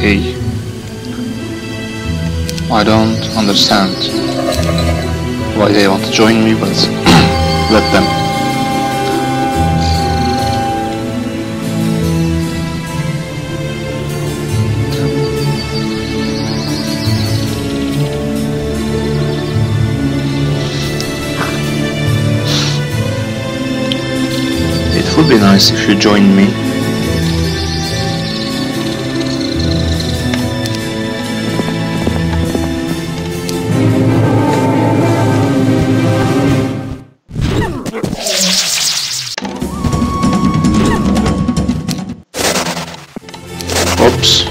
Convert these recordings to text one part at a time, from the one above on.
Okay. I don't understand why they want to join me, but let them. It would be nice if you joined me. Oops.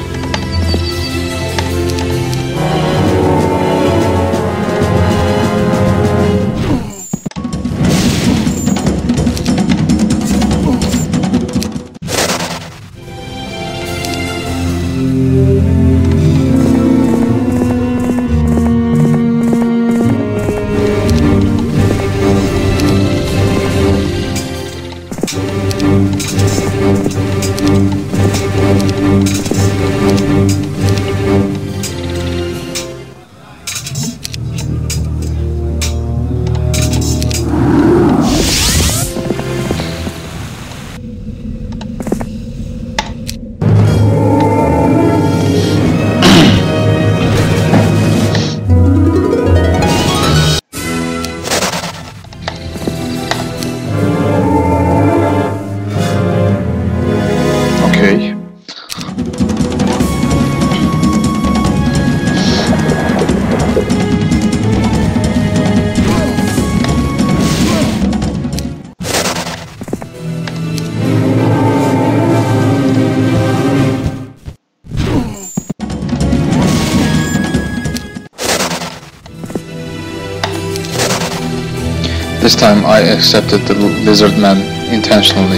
This time I accepted the lizard man intentionally.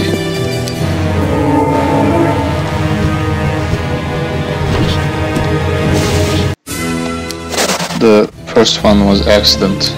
The first one was accident.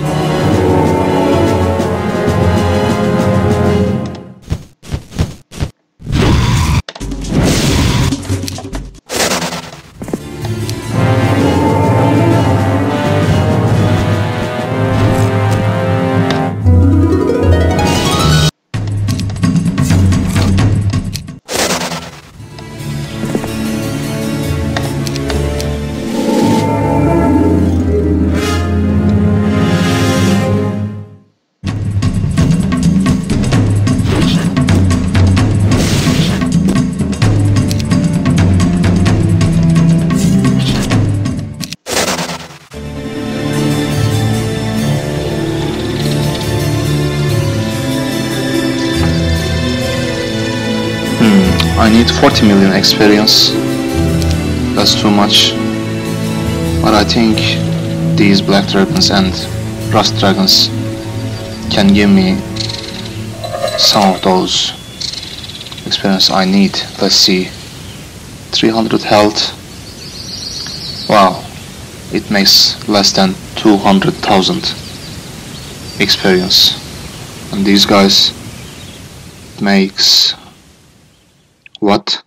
I need 40 million experience. That's too much. But I think these black dragons and rust dragons can give me some of those experience I need. Let's see. 300 health. Wow. It makes less than 200,000 experience. And these guys makes what?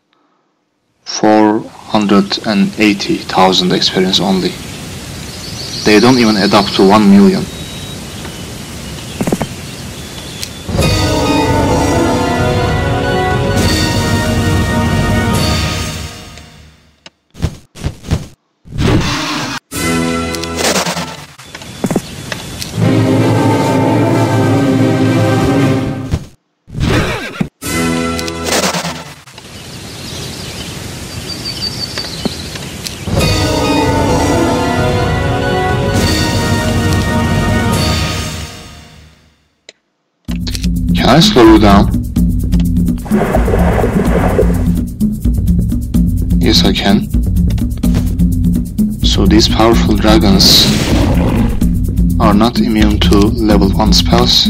480,000 experience only. They don't even add up to 1 million. Can I slow you down? Yes, I can. So these powerful dragons are not immune to level 1 spells.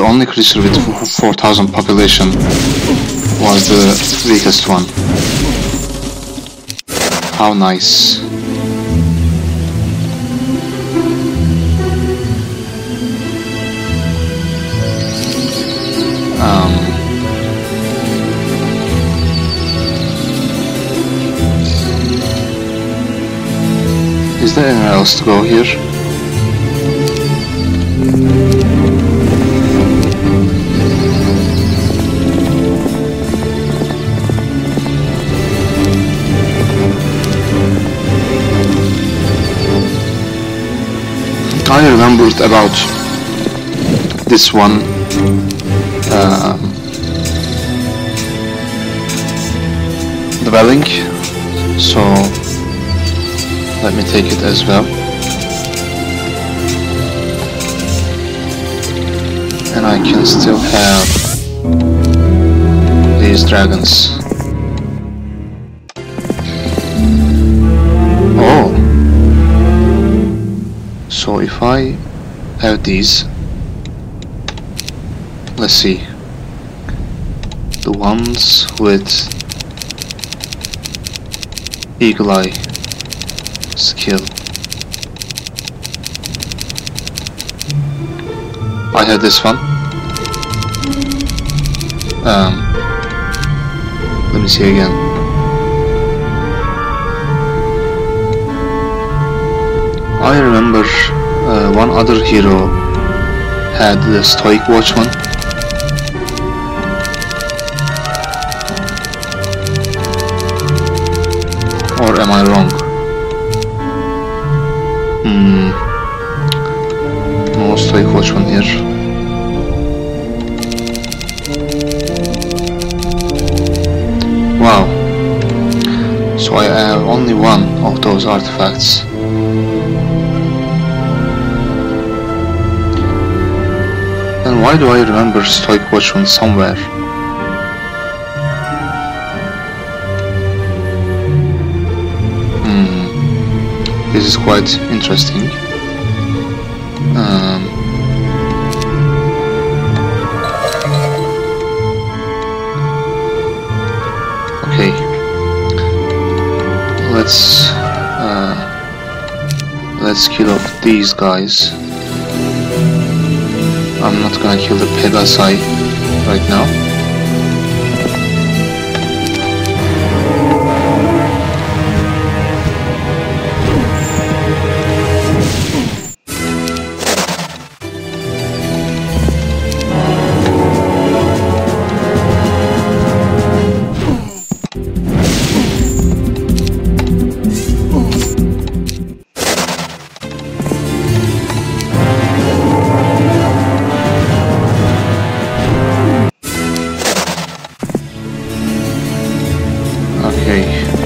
only creature with 4,000 population was the weakest one. How nice. Is there anywhere else to go here? I remembered about this one dwelling, so let me take it as well. And I can still have these dragons. Oh! So if I have these, let's see, the ones with eagle eye skill. I have this one. Let me see again. I remember one other hero had the Stoic Watchman. Or am I wrong? No Stoic Watchman here. Wow. So I have only one of those artifacts. Then why do I remember Stoic Watchman somewhere? This is quite interesting. Okay, let's kill off these guys. I'm not gonna kill the Pegasi right now. Okay.